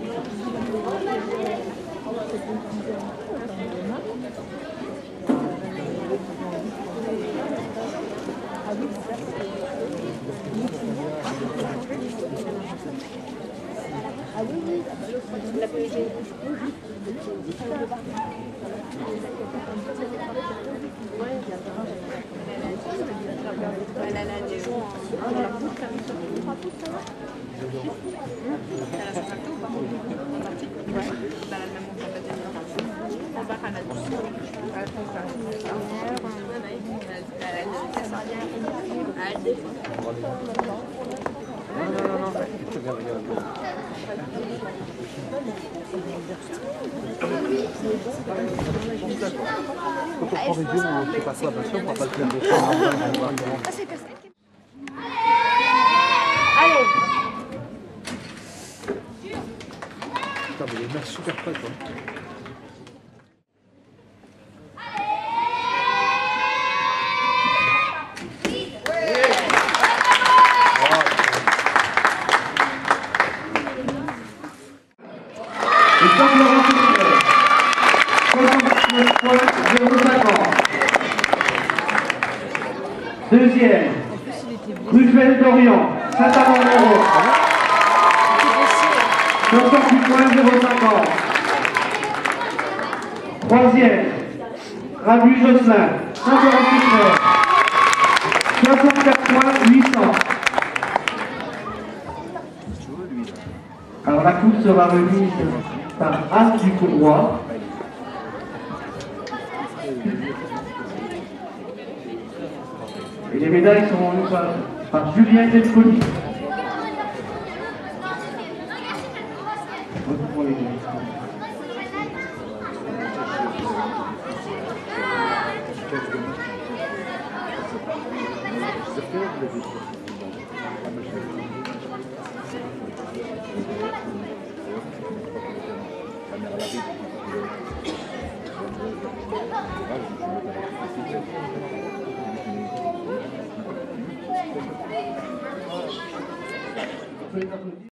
Ah oui, oui, la poésie. Elle a la maison en la boucle comme ça. Elle a sa photo ou pas? Ouais. Bah, elle m'a montré la télé. On va à la douce. Quand on prend review, on ne fait pas ça, bien sûr, on ne va pas le faire de ça. Allez! Putain, mais les mecs super prêts, quoi. Deuxième, Ruffel d'Orient, Saint-Amand-Moreau. 68 points, 0,50. Troisième, Rabu Josselin, Saint-Laurent-sur-Mer. 64 points, 800. Alors la coupe sera remise par Anne Ducourroy. Et les médailles seront remises par Julien Delconi.